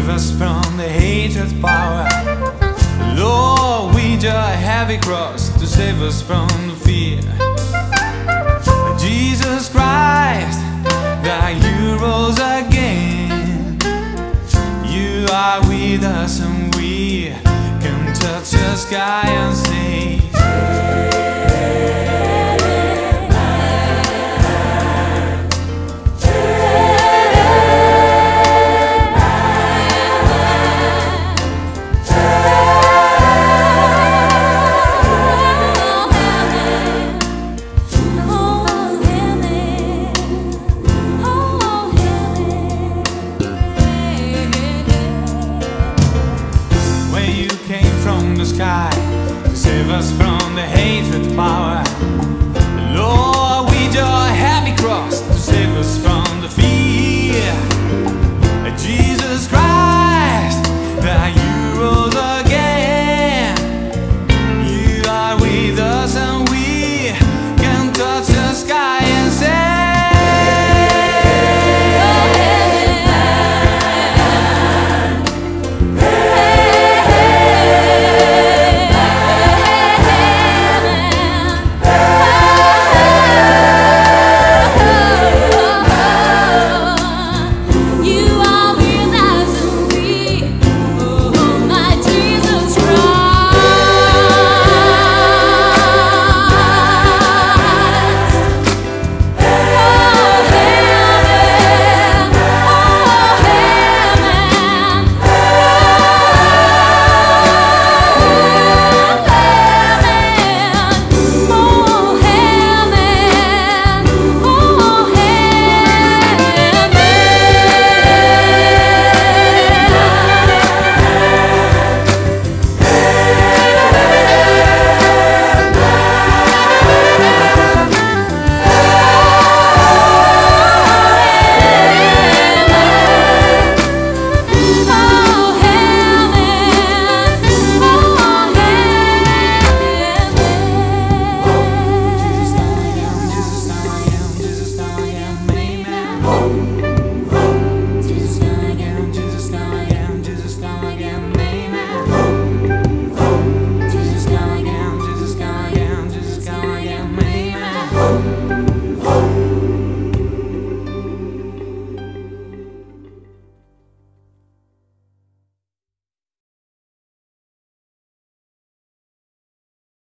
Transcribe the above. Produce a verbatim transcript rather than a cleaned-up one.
Save us from the hatred power. Lord, with your heavy cross to save us from the fear. Jesus Christ, that you rose again. You are with us and we can touch the sky and say, from the sky, save us from the hatred power. Lord, with your heavy cross